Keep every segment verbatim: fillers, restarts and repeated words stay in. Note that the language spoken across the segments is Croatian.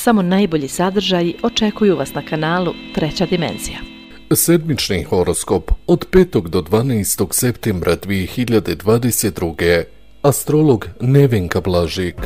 samo najbolji sadržaji očekuju vas na kanalu Treća dimenzija. Sedmični horoskop od petog do dvanaestog septembra dvije hiljade dvadeset druge. Astrolog Nevenka Blažik.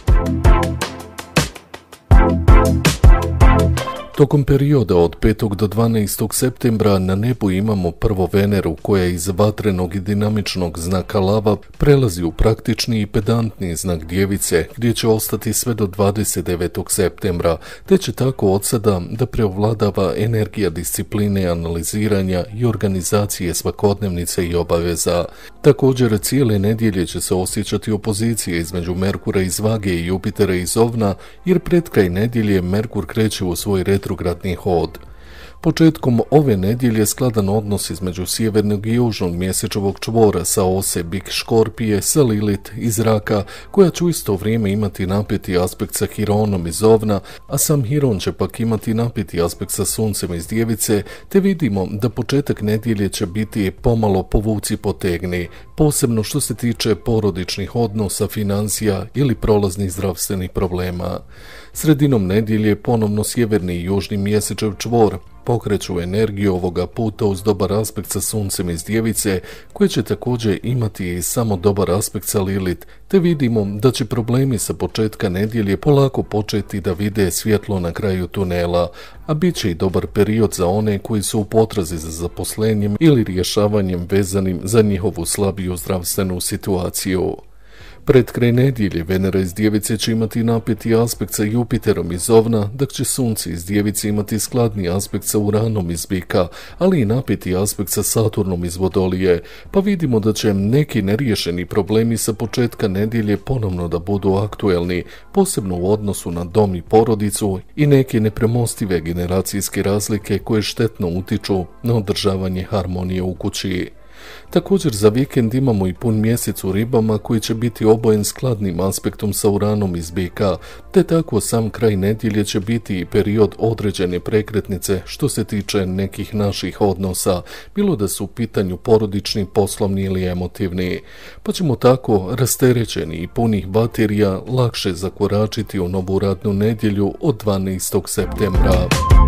Tokom perioda od petog do dvanaestog septembra na nebu imamo prvo Veneru koja iz vatrenog i dinamičnog znaka Lava prelazi u praktični i pedantni znak Djevice gdje će ostati sve do dvadeset devetog septembra, te će tako od sada da preovladava energija discipline, analiziranja i organizacije svakodnevnice i obaveza. Također cijele nedjelje će se osjećati opozicije između Merkura iz Vage i Jupitera iz Ovna, jer pred kraj nedjelje Merkur kreće u svoj retrogradni hod. Početkom ove nedjelje skladan odnos između sjevernog i južnog mjesečevog čvora sa ose Bik Škorpije sa Lilit iz Raka, koja će u isto vrijeme imati napeti aspekt sa Hironom iz Ovna, a sam Hiron će pak imati napeti aspekt sa Suncem iz Djevice, te vidimo da početak nedjelje će biti pomalo povuci potegni, posebno što se tiče porodičnih odnosa, financija ili prolaznih zdravstvenih problema. Sredinom nedjelje ponovno sjeverni i južni mjesečev čvor pokreću energiju ovoga puta uz dobar aspekt sa Suncem iz Djevice, koje će također imati i samo dobar aspekt sa Lilit, te vidimo da će problemi sa početka nedjelje polako početi da vide svjetlo na kraju tunela, a bit će i dobar period za one koji su u potrazi za zaposlenjem ili rješavanjem vezanim za njihovu slabiju zdravstvenu situaciju. Pred kraj nedjelje Venera iz Djevice će imati napeti aspekt sa Jupiterom iz Ovna, dok će Sunce iz Djevice imati skladni aspekt sa Uranom iz Bika, ali i napeti aspekt sa Saturnom iz Vodolije, pa vidimo da će neki neriješeni problemi sa početka nedjelje ponovno da budu aktuelni, posebno u odnosu na dom i porodicu i neke nepremostive generacijske razlike koje štetno utiču na održavanje harmonije u kući. Također za vikend imamo i pun mjesec u Ribama koji će biti obojen skladnim aspektom sa Uranom iz Bika, te tako sam kraj nedjelje će biti i period određene prekretnice što se tiče nekih naših odnosa, bilo da su u pitanju porodični, poslovni ili emotivni, pa ćemo tako rasterećeni i punih baterija lakše zakoračiti u novu radnu nedjelju od dvanaestog septembra.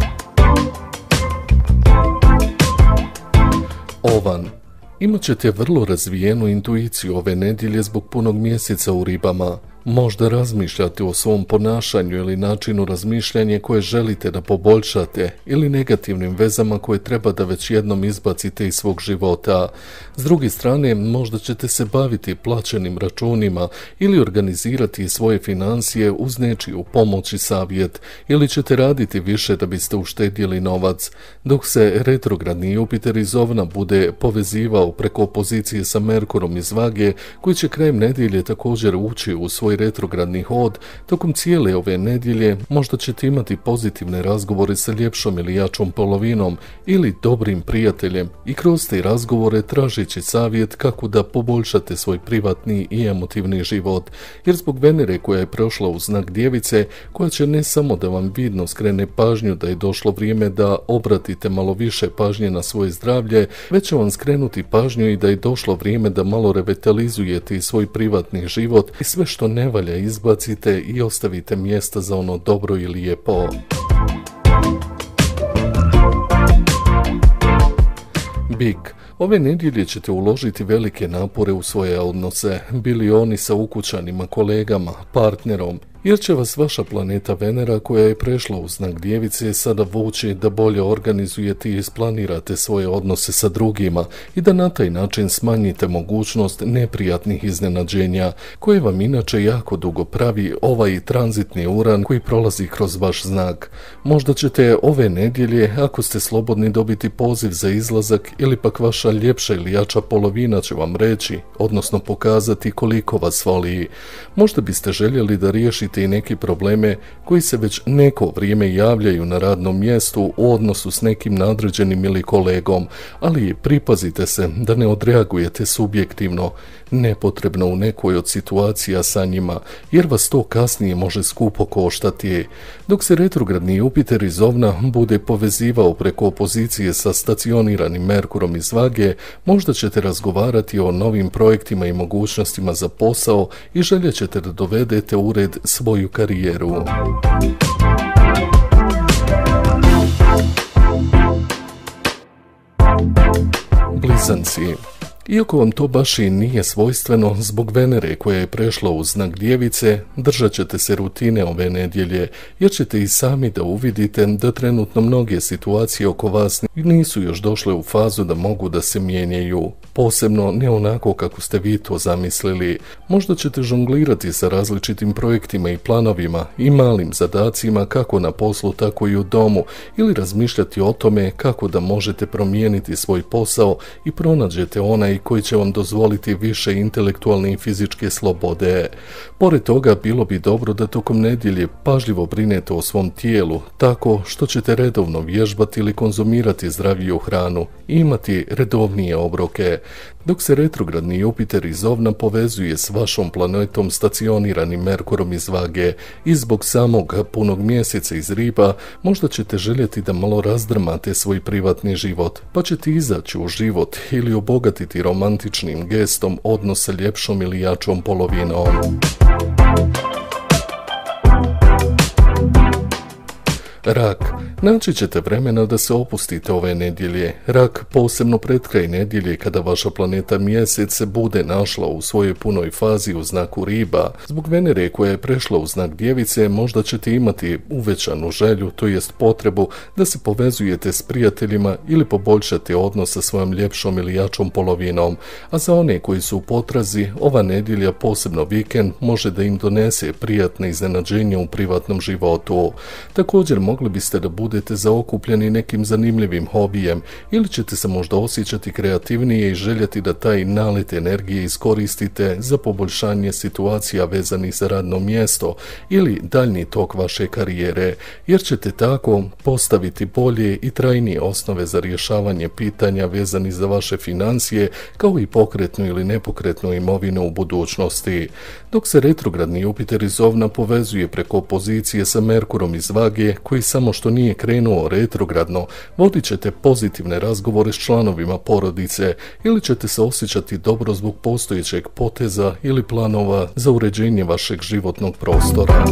Ovan. Imat ćete vrlo razvijenu intuiciju ove nedjelje zbog punog mjeseca u Ribama. Možda razmišljate o svom ponašanju ili načinu razmišljanja koje želite da poboljšate ili negativnim vezama koje treba da već jednom izbacite iz svog života. S druge strane, možda ćete se baviti plaćenim računima ili organizirati svoje financije uz nečiju pomoć i savjet, ili ćete raditi više da biste uštedjeli novac, dok se retrogradni Jupiter iz Ovna bude povezivao preko opozicije sa Merkurom iz Vage, koji će krajem nedjelje također ući u svoj retrogradni hod. Tokom cijele ove nedjelje možda ćete imati pozitivne razgovore sa ljepšom ili jačom polovinom ili dobrim prijateljem i kroz te razgovore tražeći savjet kako da poboljšate svoj privatni i emotivni život, jer zbog Venere koja je prošla u znak Djevice, koja će ne samo da vam vidno skrene pažnju da je došlo vrijeme da obratite malo više pažnje na svoje zdravlje, već će vam skrenuti pažnju i da je došlo vrijeme da malo revitalizujete svoj privatni život i sve što ne valja izbacite i ostavite mjesta za ono dobro i lijepo. Bik. Ove nedjelje ćete uložiti velike napore u svoje odnose, bili oni sa ukućanima, kolegama, partnerom, jer će vas vaša planeta Venera koja je prešla u znak Djevice sada vući da bolje organizujete i isplanirate svoje odnose sa drugima i da na taj način smanjite mogućnost neprijatnih iznenađenja koje vam inače jako dugo pravi ovaj tranzitni Uran koji prolazi kroz vaš znak. Možda ćete ove nedjelje, ako ste slobodni, dobiti poziv za izlazak ili pak vaša ljepša ili jača polovina će vam reći, odnosno pokazati koliko vas voli. Možda biste željeli da riješite i neke probleme koji se već neko vrijeme javljaju na radnom mjestu u odnosu s nekim nadređenim ili kolegom, ali pripazite se da ne odreagujete subjektivno, nepotrebno u nekoj od situacija sa njima, jer vas to kasnije može skupo koštati. Dok se retrogradni Jupiter iz Ovna bude povezivao preko opozicije sa stacioniranim Merkurom iz Vage, možda ćete razgovarati o novim projektima i mogućnostima za posao i željet ćete da dovedete u red svoju karijeru. blizanci. Iako vam to baš i nije svojstveno, zbog Venere koja je prešla u znak Djevice, držat ćete se rutine ove nedjelje, jer ćete i sami da uvidite da trenutno mnoge situacije oko vas nisu još došle u fazu da mogu da se mijenjaju. Posebno ne onako kako ste vi to zamislili. Možda ćete žonglirati sa različitim projektima i planovima i malim zadacima kako na poslu tako i u domu, ili razmišljati o tome kako da možete promijeniti svoj posao i pronađete onaj koji će vam dozvoliti više intelektualne i fizičke slobode. Pored toga, bilo bi dobro da tokom nedjelje pažljivo brinete o svom tijelu, tako što ćete redovno vježbati ili konzumirati zdraviju hranu i imati redovnije obroke. Dok se retrogradni Jupiter iz Ovna povezuje s vašom planetom stacioniranim Merkurom iz Vage i zbog samog punog mjeseca iz Riba, možda ćete željeti da malo razdrmate svoj privatni život, pa ćete izaći u život ili obogatiti romantičnim gestom odnos sa ljepšom ili jačom polovinom. Rak. Naći ćete vremena da se opustite ove nedjelje. Rak, posebno pred kraj nedjelje kada vaša planeta mjesec se bude našla u svojoj punoj fazi u znaku Riba. Zbog Venere koja je prešla u znak Djevice, možda ćete imati uvećanu želju, to jest potrebu da se povezujete s prijateljima ili poboljšate odnos sa svojom ljepšom ili jačom polovinom. A za one koji su u potrazi, ova nedjelja, posebno vikend, može da im donese prijatne iznenađenje u privatnom životu. Također mogli biste da budete zaokupljeni nekim zanimljivim hobijem ili ćete se možda osjećati kreativnije i željeti da taj nalet energije iskoristite za poboljšanje situacija vezanih za radno mjesto ili daljni tok vaše karijere, jer ćete tako postaviti bolje i trajnije osnove za rješavanje pitanja vezanih za vaše financije, kao i pokretnu ili nepokretnu imovinu u budućnosti. Dok se retrogradni Jupiter iz Ovna povezuje preko opozicije sa Merkurom iz Vage, koji samo što nije krenuo retrogradno, vodit ćete pozitivne razgovore s članovima porodice ili ćete se osjećati dobro zbog postojećeg poteza ili planova za uređenje vašeg životnog prostora.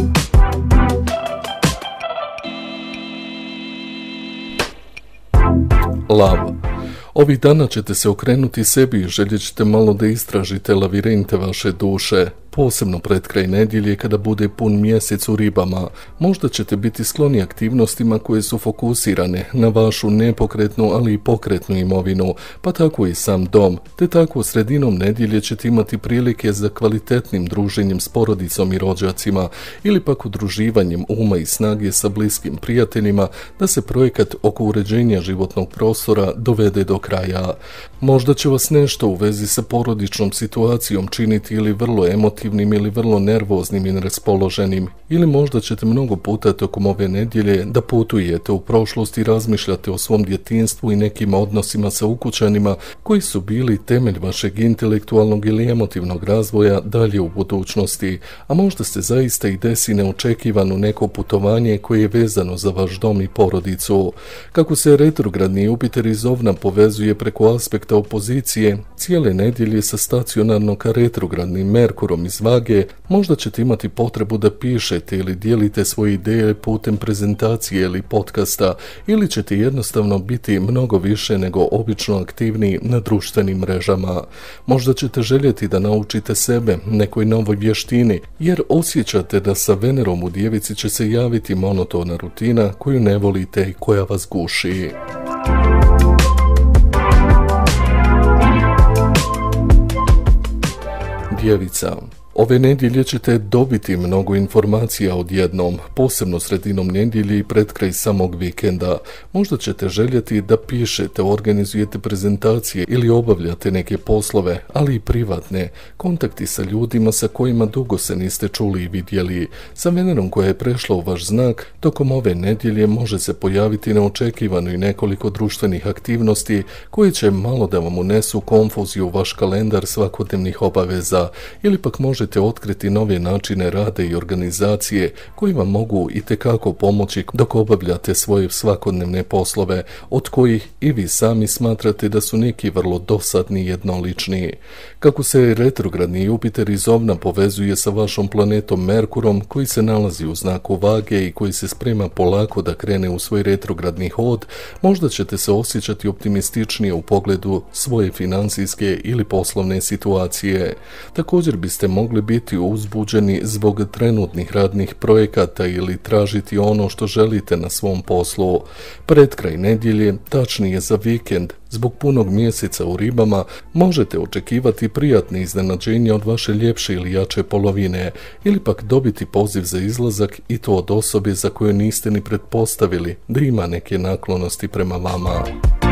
Lav. Ovih dana ćete se okrenuti sebi i željet ćete malo da istražite lavirinte vaše duše, posebno pred kraj nedjelje kada bude pun mjesec u Ribama. Možda ćete biti skloni aktivnostima koje su fokusirane na vašu nepokretnu, ali i pokretnu imovinu, pa tako i sam dom, te tako sredinom nedjelje ćete imati prilike za kvalitetnim druženjem s porodicom i rođacima, ili pak udruživanjem uma i snage sa bliskim prijateljima da se projekat oko uređenja životnog prostora dovede do kraja. Možda će vas nešto u vezi sa porodičnom situacijom činiti ili vrlo emotivnim ili vrlo nervoznim i neraspoloženim, ili možda ćete mnogo puta tokom ove nedjelje da putujete u prošlost i razmišljate o svom djetinjstvu i nekim odnosima sa ukućanima koji su bili temelj vašeg intelektualnog ili emotivnog razvoja dalje u budućnosti, a možda se zaista i desi neočekivano neko putovanje koje je vezano za vaš dom i porodicu. Kako se retrogradni Jupiter iz Ovna povezuje preko aspekta opozicije cijele nedjelje sa stacionarno ka retrogradnim Merkurom iz Vage, možda ćete imati potrebu da pišete ili dijelite svoje ideje putem prezentacije ili podcasta, ili ćete jednostavno biti mnogo više nego obično aktivni na društvenim mrežama. Možda ćete željeti da naučite sebe nekoj novoj vještini, jer osjećate da sa Venerom u Djevici će se javiti monotona rutina koju ne volite i koja vas guši. Djevica. Ove nedjelje ćete dobiti mnogo informacija odjednom, posebno sredinom nedjelje i pred kraj samog vikenda. Možda ćete željeti da pišete, organizujete prezentacije ili obavljate neke poslove, ali i privatne, kontakti sa ljudima sa kojima dugo se niste čuli i vidjeli. Sa Venerom koja je prešla u vaš znak, tokom ove nedjelje može se pojaviti neočekivano i nekoliko društvenih aktivnosti koje će malo da vam unesu konfuziju u vaš kalendar svakodnevnih obaveza, ili pak možete ćete otkriti nove načine rada i organizacije koji vam mogu itekako pomoći dok obavljate svoje svakodnevne poslove, od kojih i vi sami smatrate da su neki vrlo dosadni i jednolični. Kako se retrogradni Jupiter iz Ovna povezuje sa vašom planetom Merkurom, koji se nalazi u znaku Vage i koji se sprema polako da krene u svoj retrogradni hod, možda ćete se osjećati optimističnije u pogledu svoje financijske ili poslovne situacije. Također biste mogli biti uzbuđeni zbog trenutnih radnih projekata ili tražiti ono što želite na svom poslu. Pred kraj nedjelje, tačnije za vikend, zbog punog mjeseca u Ribama, možete očekivati prijatne iznenađenja od vaše ljepše ili jače polovine, ili pak dobiti poziv za izlazak, i to od osobe za koju niste ni pretpostavili da ima neke naklonosti prema vama.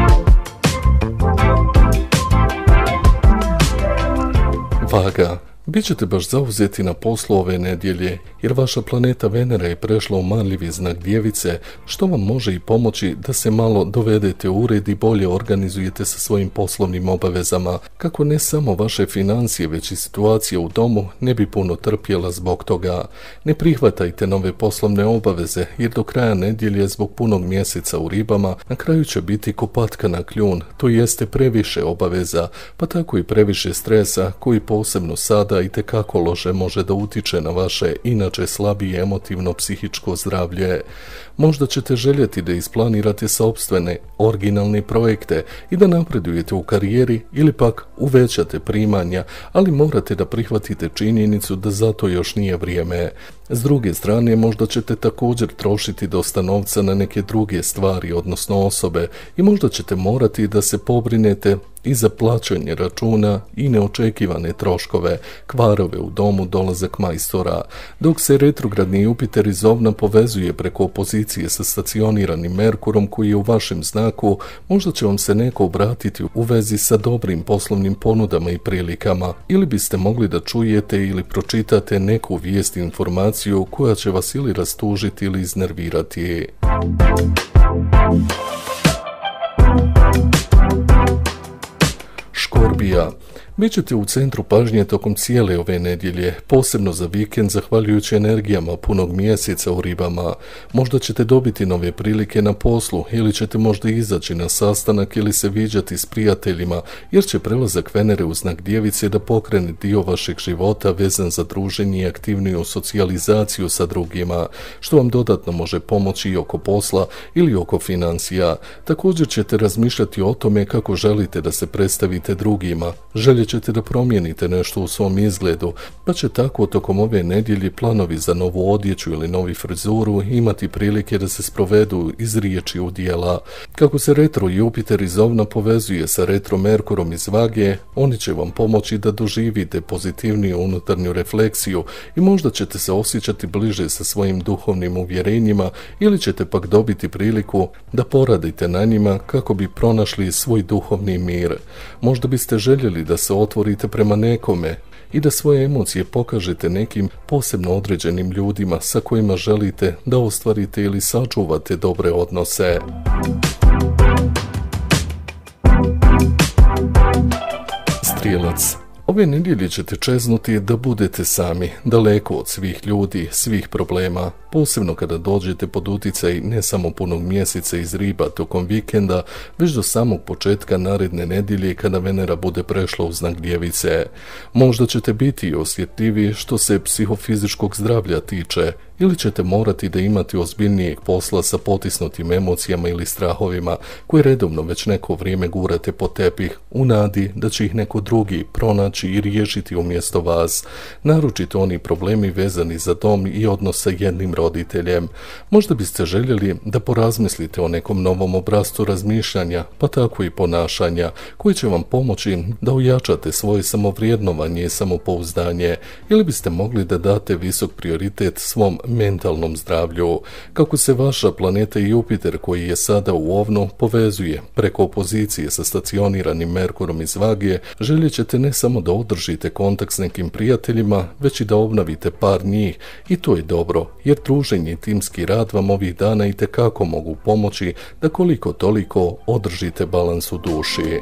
Vaga. Bićete baš zauzeti na poslu ove nedjelje, jer vaša planeta Venera je prešla u marljivi znak Djevice, što vam može i pomoći da se malo dovedete u ured i bolje organizujete sa svojim poslovnim obavezama, kako ne samo vaše financije, već i situacija u domu ne bi puno trpjela zbog toga. Ne prihvatajte nove poslovne obaveze, jer do kraja nedjelje zbog punog mjeseca u Ribama na kraju će biti ko patka na kljun, to jeste previše obaveza, pa tako i previše stresa koji posebno sada itekako loše može da utiče na vaše inače slabije emotivno psihičko zdravlje. Možda ćete željeti da isplanirate sopstvene, originalne projekte i da napredujete u karijeri ili pak uvećate primanja, ali morate da prihvatite činjenicu da za to još nije vrijeme. S druge strane, možda ćete također trošiti dosta novca na neke druge stvari, odnosno osobe, i možda ćete morati da se pobrinete i za plaćanje računa i neočekivane troškove, kvarove u domu, dolazak majstora. Dok se retrogradni Jupiter iz Ovna povezuje preko opozicije sa stacioniranim Merkurom koji je u vašem znaku, možda će vam se neko obratiti u vezi sa dobrim poslovnim ponudama i prilikama, ili biste mogli da čujete ili pročitate neku vijest i informaciju koja će vas ili rastužiti ili iznervirati. Škorbija. Vi ćete u centru pažnje tokom cijele ove nedjelje, posebno za vikend zahvaljujući energijama punog mjeseca u Ribama. Možda ćete dobiti nove prilike na poslu ili ćete možda izaći na sastanak ili se viđati s prijateljima, jer će prelazak Venere u znak Djevice da pokrene dio vašeg života vezan za druženje i aktivniju socijalizaciju sa drugima, što vam dodatno može pomoći i oko posla ili oko financija. Također ćete razmišljati o tome kako želite da se predstavite drugima. Željet ćete da promijenite nešto u svom izgledu, pa će tako tokom ove nedjelje planovi za novu odjeću ili novi frizuru imati prilike da se sprovedu iz riječi u djela. Kako se retro Jupiter iz Ovna povezuje sa retro Merkurom iz Vage, oni će vam pomoći da doživite pozitivniju unutarnju refleksiju i možda ćete se osjećati bliže sa svojim duhovnim uvjerenjima ili ćete pak dobiti priliku da poradite na njima kako bi pronašli svoj duhovni mir. Možda biste željeli da se otvorite prema nekome i da svoje emocije pokažete nekim posebno određenim ljudima sa kojima želite da ostvarite ili sačuvate dobre odnose. Strijelac. Ove nedjelje ćete čeznuti da budete sami, daleko od svih ljudi, svih problema, posebno kada dođete pod utjecaj ne samo punog mjeseca iz Riba tokom vikenda, već do samog početka naredne nedjelje kada Venera bude prešla u znak Djevice. Možda ćete biti osjetljivi što se psihofizičkog zdravlja tiče, ili ćete morati da imate ozbiljnijeg posla sa potisnutim emocijama ili strahovima koje redovno već neko vrijeme gurate po tepih u nadi da će ih neko drugi pronaći i riješiti umjesto vas, naročito oni problemi vezani za dom i odnos sa jednim roditeljem. Možda biste željeli da porazmislite o nekom novom obrascu razmišljanja, pa tako i ponašanja, koji će vam pomoći da ojačate svoje samovrijednovanje i samopouzdanje, ili biste mogli da date visok prioritet svom mentalnom zdravlju. Kako se vaša planeta Jupiter, koji je sada u Ovnu, povezuje preko opozicije sa stacioniranim Merkurom iz Vage, željet ćete ne samo da održite kontakt s nekim prijateljima, već i da obnovite par njih, i to je dobro, jer druženje i timski rad vam ovih dana itekako mogu pomoći da koliko toliko održite balans u duši.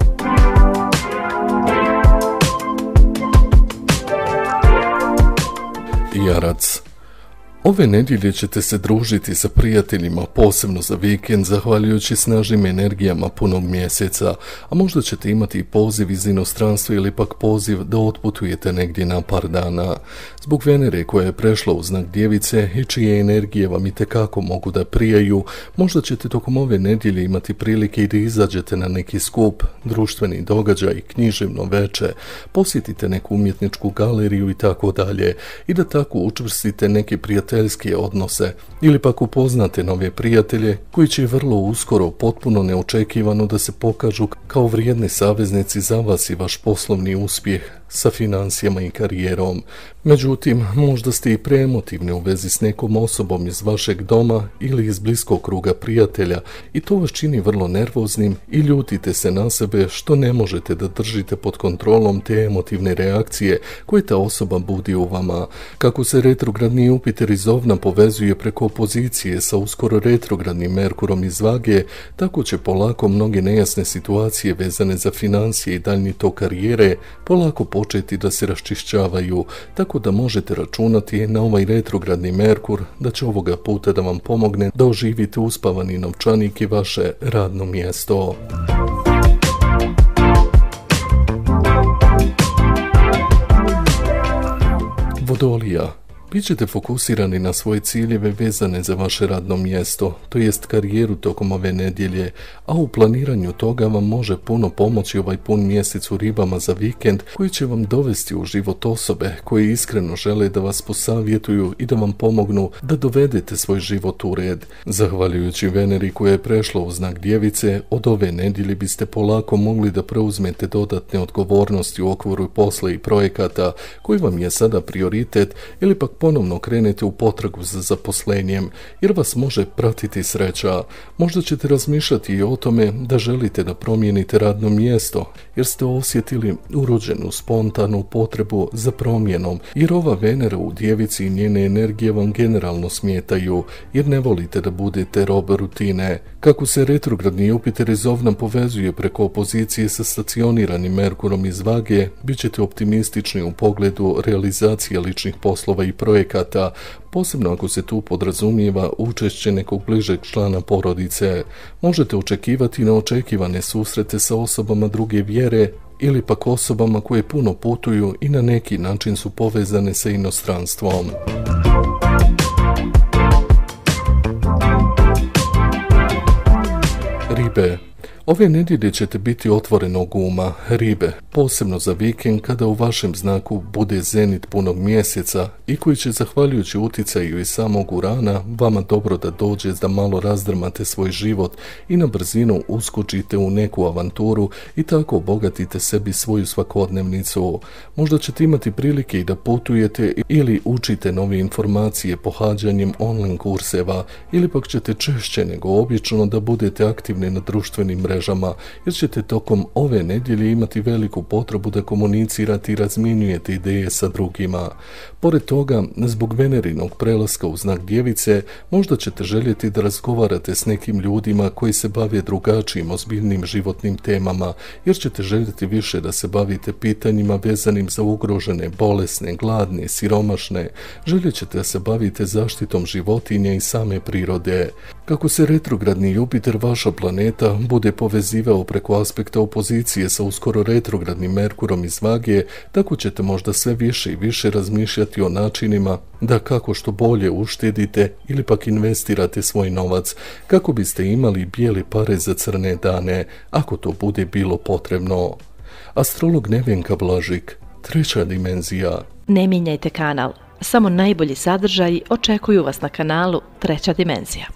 Jarac. Ove nedjelje ćete se družiti sa prijateljima, posebno za vikend, zahvaljujući snažnim energijama punog mjeseca, a možda ćete imati i poziv iz inostranstva ili pak poziv da otputujete negdje na par dana. Zbog Venere koja je prešla u znak Djevice i čije energije vam itekako mogu da prijaju, možda ćete tokom ove nedjelje imati prilike i da izađete na neki skup, društveni događaj, književno veče, posjetite neku umjetničku galeriju i tako dalje, i da tako učvrstite neke prijateljske odnose ili pak upoznate nove prijatelje koji će vrlo uskoro potpuno neočekivano da se pokažu kao vrijedni saveznici za vas i vaš poslovni uspjeh sa financijama i karijerom. Međutim, možda ste i preemotivni u vezi s nekom osobom iz vašeg doma ili iz bliskog kruga prijatelja i to vas čini vrlo nervoznim i ljutite se na sebe što ne možete da držite pod kontrolom te emotivne reakcije koje ta osoba budi u vama. Kako se retrogradni Jupiter iz Ovna povezuje preko opozicije sa uskoro retrogradnim Merkurom iz Vage, tako će polako mnoge nejasne situacije vezane za financije i daljnji tok karijere polako početi da se raščišćavaju, tako da možete računati na ovaj retrogradni Merkur da će ovoga puta da vam pomogne da oživite uspavani novčanik i vaše radno mjesto. Vodolija. Bićete fokusirani na svoje ciljeve vezane za vaše radno mjesto, to jest karijeru tokom ove nedjelje, a u planiranju toga vam može puno pomoći ovaj pun mjesec u Ribama za vikend koji će vam dovesti u život osobe koje iskreno žele da vas posavjetuju i da vam pomognu da dovedete svoj život u red. Zahvaljujući Veneri koja je prešla u znak Djevice, od ove nedjelje biste polako mogli da preuzmete dodatne odgovornosti u okviru posla i projekata koji vam je sada prioritet ili pak ponovno krenete u potragu za zaposlenjem, jer vas može pratiti sreća. Možda ćete razmišljati i o tome da želite da promijenite radno mjesto, jer ste osjetili urođenu, spontanu potrebu za promjenom, jer ova Venera u Djevici i njene energije vam generalno smetaju, jer ne volite da budete rob rutine. Kako se retrogradni Jupiter iz Ovna povezuje preko opozicije sa stacioniranim Merkurom iz Vage, bit ćete optimistični u pogledu realizacije ličnih poslova i projekata, posebno ako se tu podrazumijeva učešće nekog bližeg člana porodice. Možete očekivati neočekivane susrete sa osobama druge vjere ili pak osobama koje puno putuju i na neki način su povezane sa inostranstvom. Ribe. Ove nedjelje ćete biti otvorenog uma, Ribe, posebno za vikend kada u vašem znaku bude zenit punog mjeseca i koji će zahvaljujući utjecaju i samog Urana vama dobro da dođe da malo razdrmate svoj život i na brzinu uskočite u neku avanturu i tako obogatite sebi svoju svakodnevnicu. Možda ćete imati prilike i da putujete ili učite nove informacije pohađanjem online kurseva ili pak ćete češće nego obično da budete aktivni na društvenim mrežama, jer ćete tokom ove nedjelje imati veliku potrebu da komunicirate i razmjenjujete ideje sa drugima. Pored toga, zbog Venerinog prelaska u znak Djevice, možda ćete željeti da razgovarate s nekim ljudima koji se bave drugačijim, ozbiljnim životnim temama, jer ćete željeti više da se bavite pitanjima vezanim za ugrožene, bolesne, gladne, siromašne. Željet ćete da se bavite zaštitom životinja i same prirode. Kako se retrogradni Jupiter, vaša planeta, bude povezivao preko aspekta opozicije sa uskoro retrogradnim Merkurom iz Vage, tako ćete možda sve više i više razmišljati o načinima da kako što bolje uštedite ili pak investirate svoj novac, kako biste imali bijele pare za crne dane, ako to bude bilo potrebno. Astrolog Nevenka Blažik, treća dimenzija. Ne mijenjajte kanal, samo najbolji sadržaji očekuju vas na kanalu Treća dimenzija.